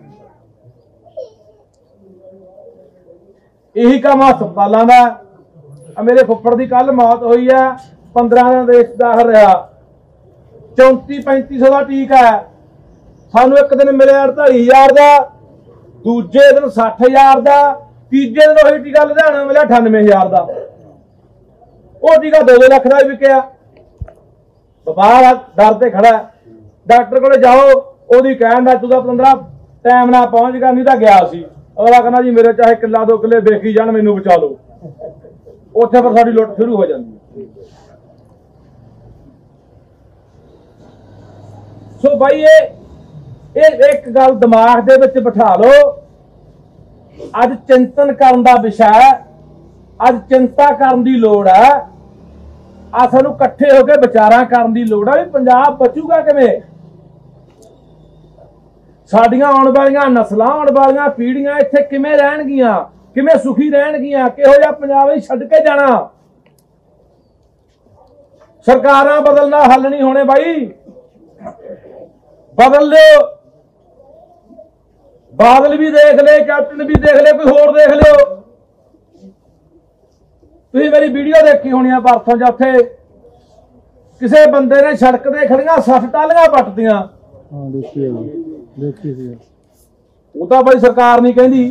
ਇਹੀ ਕੰਮ ਹਸਪਤਾਲਾਂ ਦਾ। ਮੇਰੇ ਫੁੱਫੜ ਦੀ ਕੱਲ ਮੌਤ ਹੋਈ ਹੈ, 15 ਦਿਨ ਦੇਸ਼ ਦਾਖਲ ਰਿਹਾ, 34-3500 ਦਾ ਟੀਕਾ ਹੈ। ਸਾਨੂੰ ਇੱਕ ਦਿਨ ਮਿਲਿਆ 48,000 ਦਾ, ਦੂਜੇ ਦਿਨ 60,000 ਦਾ, ਤੀਜੇ ਦਿਨ ਉਹੀ ਟੀਕਾ ਲੁਧਿਆਣਾ ਮਿਲਿਆ 98,000 ਦਾ। ਉਹ ਟੀਕਾ 2 ਲੱਖ ਦਾ ਵੀ ਵਿਕਿਆ। ਵਪਾਰ ਦਰ ਤੇ ਖੜਾ। ਡਾਕਟਰ ਕੋਲੇ ਜਾਓ, ਉਹਦੀ ਕਹਿਣ ਦਾ ਤੂੰ ਤਾਂ 15 ਟਾਈਮ ਨਾਲ ਪਹੁੰਚ ਗਿਆ, ਨਹੀਂ ਤਾਂ ਗਿਆ ਸੀ। ਅਗਲਾ ਕਹਿੰਦਾ ਜੀ ਮੇਰੇ ਚਾਹੇ ਕਿੱਲਾ 2 ਕਿੱਲੇ ਵੇਖੀ ਜਾਣ, ਮੈਨੂੰ ਬਚਾ ਲਓ। ਉੱਥੇ ਫਿਰ ਸਾਡੀ ਲੁੱਟ ਸ਼ੁਰੂ ਹੋ ਜਾਂਦੀ ਹੈ। ਸੋ ਬਾਈ ਇਹ ਇੱਕ ਗੱਲ ਦਿਮਾਗ ਦੇ ਵਿੱਚ ਬਿਠਾ ਲਓ। ਅੱਜ ਚਿੰਤਨ ਕਰਨ ਦਾ ਵਿਸ਼ਾ ਹੈ, ਅੱਜ ਚਿੰਤਾ ਕਰਨ ਦੀ ਲੋੜ ਹੈ। ਆ ਸਾਨੂੰ ਇਕੱਠੇ ਹੋ ਕੇ ਵਿਚਾਰਾਂ ਕਰਨ ਦੀ ਲੋੜ ਹੈ ਵੀ ਪੰਜਾਬ ਬਚੂਗਾ ਕਿਵੇਂ, ਸਾਡੀਆਂ ਆਉਣ ਵਾਲੀਆਂ ਨਸਲਾਂ, ਆਉਣ ਵਾਲੀਆਂ ਪੀੜ੍ਹੀਆਂ ਇੱਥੇ ਕਿਵੇਂ ਰਹਿਣਗੀਆਂ, ਕਿਵੇਂ ਸੁਖੀ ਰਹਿਣਗੀਆਂ, ਕਿਹੋ ਜਿਹਾ ਪੰਜਾਬ ਹੀ ਛੱਡ ਕੇ ਜਾਣਾ। ਸਰਕਾਰਾਂ ਬਦਲਣਾ ਹੱਲ ਨਹੀਂ ਹੋਣੇ ਬਾਈ। ਬਦਲ ਲਿਓ, ਬਾਦਲ ਵੀ ਦੇਖ ਲਏ, ਕੈਪਟਨ ਵੀ ਦੇਖ ਲਏ, ਕੋਈ ਹੋਰ ਦੇਖ ਲਿਓ। ਤੁਸੀਂ ਮੇਰੀ ਵੀਡੀਓ ਦੇਖੀ ਹੋਣੀ ਆ ਪਰਸੋਂ, ਜਿੱਥੇ ਕਿਸੇ ਬੰਦੇ ਨੇ ਸੜਕ ਤੇ ਖੜੀਆਂ 60 ਟਾਲੀਆਂ ਪੱਟਦੀਆਂ। ਹਾਂ ਦੇਖੀ ਸੀ। ਉਹ ਤਾਂ ਬਾਈ ਸਰਕਾਰ ਨਹੀਂ ਕਹਿੰਦੀ।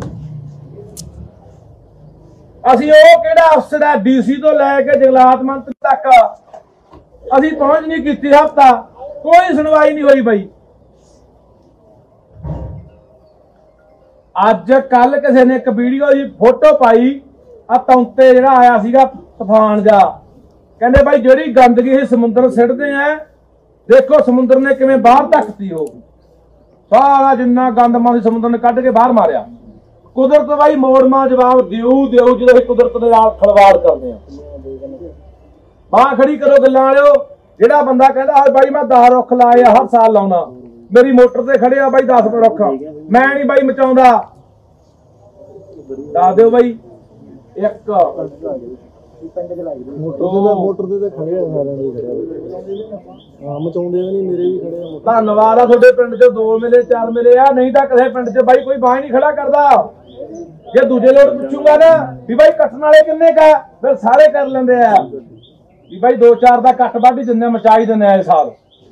ਅਸੀਂ ਉਹ ਕਿਹੜਾ ਅਫਸਰ ਹੈ, ਡੀਸੀ ਤੋਂ ਲੈ ਕੇ ਜੰਗਲਾਤ ਮੰਤਰੀ ਤੱਕ ਅਸੀਂ ਪਹੁੰਚ ਨਹੀਂ ਕੀਤੀ। ਹਫ਼ਤਾ ਕੋਈ ਸੁਣਵਾਈ ਨਹੀਂ ਹੋਈ ਬਾਈ। ਅੱਜ ਕੱਲ ਕਿਸੇ ਨੇ ਇੱਕ ਵੀਡੀਓ ਦੀ ਫੋਟੋ ਪਾਈ, ਆ ਤੌਂਤੇ ਜਿਹੜਾ ਆਇਆ ਸੀਗਾ ਤੂਫਾਨ ਜਾ, ਕਹਿੰਦੇ ਬਾਈ ਜਿਹੜੀ ਗੰਦਗੀ ਅਸੀਂ ਸਮੁੰਦਰ ਸਿੱਟਦੇ ਆ, ਦੇਖੋ ਸਮੁੰਦਰ ਨੇ ਕਿਵੇਂ ਬਾਹਰ ਧੱਕਤੀ। ਉਹ ਸਾਰਾ ਜਿੰਨਾ ਗੰਦ ਮਾਂ ਸਮੁੰਦਰ ਨੇ ਕੱਢ ਕੇ ਬਾਹਰ ਮਾਰਿਆ। ਕੁਦਰਤ ਬਾਈ ਮੋੜਮਾ ਜਵਾਬ ਦਿਓ ਜਦੋਂ ਅਸੀਂ ਕੁਦਰਤ ਦੇ ਨਾਲ ਖਲਵਾੜ ਕਰਦੇ ਆ। ਬਾਂਹ ਖੜੀ ਕਰੋ ਗੱਲਾਂ ਵਾਲਿਓ। ਜਿਹੜਾ ਬੰਦਾ ਕਹਿੰਦਾ ਬਾਈ ਮੈਂ 10 ਰੁੱਖ ਲਾਏ ਆ, ਹਰ ਸਾਲ ਲਾਉਣਾ, ਮੇਰੀ ਮੋਟਰ ਤੇ ਖੜੇ ਆ ਬਾਈ 10 ਰੁੱਖ, ਮੈਂ ਨਹੀਂ ਬਾਈ ਮਚਾਉਂਦਾ, ਦੱਸ ਦਿਓ ਬਾਈ। ਇੱਕ ਮੋਟਰ ਤੇ ਖੜੇ ਆ, ਸਾਰਿਆਂ ਦੇ ਖੜੇ ਆ, ਹਾਂ ਮਚਾਉਂਦੇ ਵੀ ਨਹੀਂ, ਮੇਰੇ ਵੀ ਖੜੇ ਆ। ਧੰਨਵਾਦ ਆ ਤੁਹਾਡੇ ਪਿੰਡ 'ਚ 2 ਮਿਲੇ 4 ਮਿਲੇ ਆ, ਨਹੀਂ ਤਾਂ ਕਿਸੇ ਪਿੰਡ 'ਚ ਬਾਈ ਕੋਈ ਬਾਂਹ ਨਹੀਂ ਖੜਾ ਕਰਦਾ। ਜੇ ਦੂਜੇ ਲੋਕ ਪੁੱਛੂਗਾ ਨਾ ਵੀ ਬਾਈ ਕੱਟਣ ਵਾਲੇ ਕਿੰਨੇ ਕਾ, ਫਿਰ ਸਾਰੇ ਕਰ ਲੈਂਦੇ ਆ ਵੀ ਬਾਈ 2-4 ਦਾ ਕੱਟ ਵੱਢ ਦਿੰਦੇ, ਮਚਾਈ ਦਿੰਦੇ ਆ। ਇਸ ਸਾਲ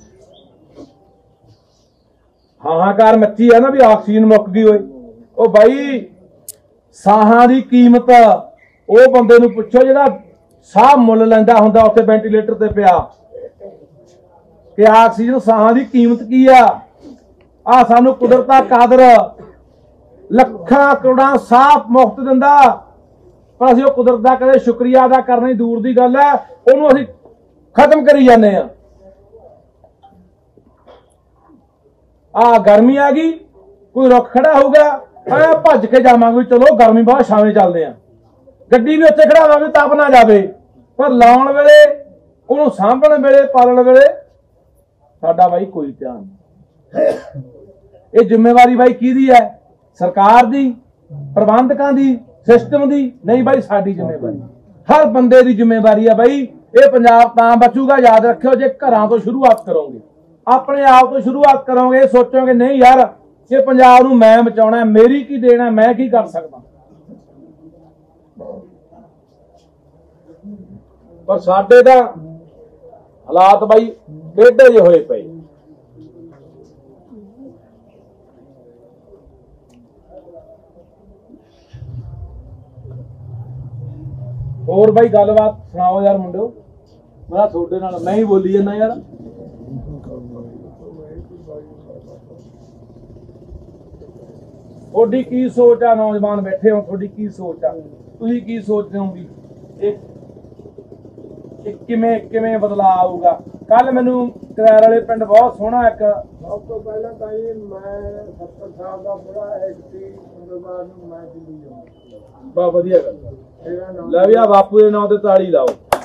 ਹਾਹਾਕਾਰ ਮੱਚੀ ਆ ਨਾ ਵੀ ਆਕਸੀਜਨ ਮੁੱਕ ਗਈ ਹੋਏ। ਉਹ ਬਾਈ ਸਾਹਾਂ ਦੀ ਕੀਮਤ ਉਹ ਬੰਦੇ ਨੂੰ ਪੁੱਛੋ ਜਿਹੜਾ ਸਾਹ ਮੁੱਲ ਲੈਂਦਾ ਹੁੰਦਾ ਉੱਥੇ ਵੈਂਟੀਲੇਟਰ ਤੇ ਪਿਆ, ਕਿ ਆਕਸੀਜਨ ਸਾਹਾਂ ਦੀ ਕੀਮਤ ਕੀ ਆ। ਸਾਨੂੰ ਕੁਦਰਤ ਦਾ ਕਾਦਰ ਲੱਖਾਂ ਕਰੋੜਾਂ ਸਾਹ ਮੁਫਤ ਦਿੰਦਾ, ਪਰ ਅਸੀਂ ਉਹ ਕੁਦਰਤ ਦਾ ਕਦੇ ਸ਼ੁਕਰੀਆ ਅਦਾ ਕਰਨਾ ਹੀ ਦੂਰ ਦੀ ਗੱਲ ਹੈ, ਉਹਨੂੰ ਅਸੀਂ ਖਤਮ ਕਰੀ ਜਾਂਦੇ ਆ। ਗਰਮੀ ਆ ਗਈ, ਕੋਈ ਰੁੱਖ ਖੜਾ ਹੋਊਗਾ, ਭੱਜ ਕੇ ਜਾਵਾਂਗੇ, ਚਲੋ ਗਰਮੀ ਬਹੁਤ ਛਾਵੇਂ ਚੱਲਦੇ ਆ। ਗੱਡੀ ਵੀ ਉੱਥੇ ਖੜਾਵਾਂਗੇ ਤਪ ਨਾ ਜਾਵੇ, ਪਰ ਲਾਉਣ ਵੇਲੇ, ਉਹਨੂੰ ਸਾਂਭਣ ਵੇਲੇ, ਪਾਲਣ ਵੇਲੇ ਸਾਡਾ ਬਾਈ ਕੋਈ ਧਿਆਨ ਨਹੀਂ। ਇਹ ਜ਼ਿੰਮੇਵਾਰੀ ਬਾਈ ਕਿਹਦੀ ਹੈ? ਸਰਕਾਰ ਦੀ, ਪ੍ਰਬੰਧਕਾਂ ਦੀ, ਸਿਸਟਮ ਦੀ? ਨਹੀਂ ਬਾਈ, ਸਾਡੀ ਜ਼ਿੰਮੇਵਾਰੀ, ਹਰ ਬੰਦੇ ਦੀ ਜ਼ਿੰਮੇਵਾਰੀ ਹੈ ਬਾਈ। ਇਹ ਪੰਜਾਬ ਤਾਂ ਬਚੂਗਾ, ਯਾਦ ਰੱਖਿਓ, ਜੇ ਘਰਾਂ ਤੋਂ ਸ਼ੁਰੂਆਤ ਕਰੋਗੇ। ਆਪਣੇ ਆਪ ਤੋਂ ਸ਼ੁਰੂਆਤ ਕਰੋਗੇ, ਸੋਚੋਗੇ ਨਹੀਂ ਯਾਰ ਇਹ ਪੰਜਾਬ ਨੂੰ ਮੈਂ ਬਚਾਉਣਾ, ਮੇਰੀ ਕੀ ਦੇਣਾ, ਮੈਂ ਕੀ ਕਰ ਸਕਦਾ। ਪਰ ਸਾਡੇ ਤਾਂ ਹਾਲਾਤ ਬਾਈ ਟੇਢੇ ਜਿਹੇ ਹੋਏ ਪਏ। ਹੋਰ ਬਾਈ ਗੱਲਬਾਤ ਸੁਣਾਓ ਯਾਰ ਮੁੰਡਿਓ, ਮੈਂ ਤੁਹਾਡੇ ਨਾਲ ਮੈਂ ਹੀ ਬੋਲੀ ਜਾਂਦਾ ਯਾਰ। ਤੁਹਾਡੀ ਕੀ ਸੋਚ ਆ, ਨੌਜਵਾਨ ਬੈਠੇ ਹੋ, ਤੁਹਾਡੀ ਕੀ ਸੋਚ ਆ, ਤੁਸੀਂ ਕੀ ਸੋਚਦੇ ਹੋ ਵੀ ਇਹ ਕਿਵੇਂ ਕਿਵੇਂ ਬਦਲਾਅ ਆਊਗਾ? ਕੱਲ ਮੈਨੂੰ ਕਰੈਰ ਵਾਲੇ ਪਿੰਡ ਬਹੁਤ ਸੋਹਣਾ ਇੱਕ ਸਭ ਤੋਂ ਪਹਿਲਾਂ ਤਾਂ ਇਹ ਮੈਂ 70 ਸਾਲ ਦਾ ਬੁੜਾ ਐਕਟੀ ਮੰਗਲਵਾਰ ਨੂੰ ਮੈਂ ਦਿੱਲੀ ਜਾਊਂ। ਬਹੁਤ ਵਧੀਆ ਗੱਲ। ਲੈ ਵੀ ਆ ਬਾਪੂ ਦੇ ਨਾਂ ਤੇ ਤਾੜੀ ਲਾਓ।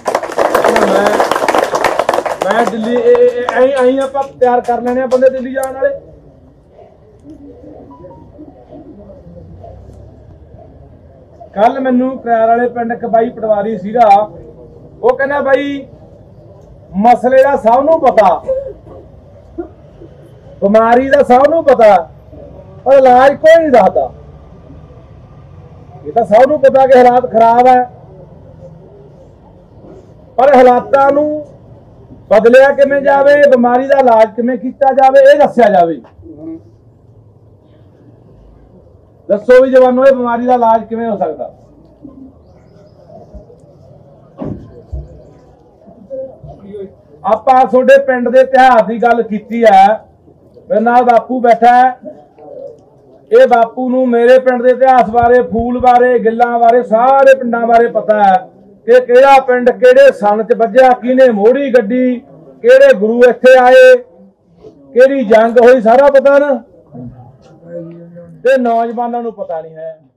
ਮੈਂ ਦਿੱਲੀ ਐਂ ਆਪਾਂ ਤਿਆਰ ਕਰ ਲੈਣੇ ਆ ਬੰਦੇ ਦਿੱਲੀ ਜਾਣ ਵਾਲੇ। ਕੱਲ ਮੈਨੂੰ ਕਰੈਰ ਵਾਲੇ ਪਿੰਡ ਇੱਕ ਬਾਈ ਪਟਵਾਰੀ ਸੀਗਾ, ਉਹ ਕਹਿੰਦਾ ਬਾਈ ਮਸਲੇ ਦਾ ਸਭ ਨੂੰ ਪਤਾ, ਬਿਮਾਰੀ ਦਾ ਸਭ ਨੂੰ ਪਤਾ, ਪਰ ਇਲਾਜ ਕੋਈ ਨਹੀਂ ਦੱਸਦਾ। ਇਹ ਤਾਂ ਸਭ ਨੂੰ ਪਤਾ ਕਿ ਹਾਲਾਤ ਖਰਾਬ ਹੈ, ਪਰ ਹਾਲਾਤਾਂ ਨੂੰ ਬਦਲਿਆ ਕਿਵੇਂ ਜਾਵੇ, ਬਿਮਾਰੀ ਦਾ ਇਲਾਜ ਕਿਵੇਂ ਕੀਤਾ ਜਾਵੇ, ਇਹ ਦੱਸਿਆ ਜਾਵੇ। ਦੱਸੋ ਵੀ ਜਵਾਨੋ, ਇਹ ਬਿਮਾਰੀ ਦਾ ਇਲਾਜ ਕਿਵੇਂ ਹੋ ਸਕਦਾ? ਆਪਾਂ ਤੁਹਾਡੇ ਪਿੰਡ ਦੇ ਇਤਿਹਾਸ ਦੀ ਗੱਲ ਕੀਤੀ ਹੈ, ਮੇਰੇ ਨਾਲ ਬਾਪੂ ਬੈਠਾ ਹੈ। ਇਹ ਬਾਪੂ ਨੂੰ ਮੇਰੇ ਪਿੰਡ ਦੇ ਇਤਿਹਾਸ ਬਾਰੇ, ਫੂਲ ਬਾਰੇ, ਗਿੱਲਾਂ ਬਾਰੇ, ਸਾਰੇ ਪਿੰਡਾਂ ਬਾਰੇ ਪਤਾ ਹੈ ਕਿ ਕਿਹੜਾ ਪਿੰਡ ਕਿਹੜੇ ਸਨ ਚ ਵੱਜਿਆ, ਕਿਹਨੇ ਮੋੜੀ ਗੱਡੀ, ਕਿਹੜੇ ਗੁਰੂ ਇੱਥੇ ਆਏ, ਕਿਹੜੀ ਜੰਗ ਹੋਈ, ਸਾਰਾ ਪਤਾ ਨਾ। ਤੇ ਨੌਜਵਾਨਾਂ ਨੂੰ ਪਤਾ ਨਹੀਂ ਹੈ।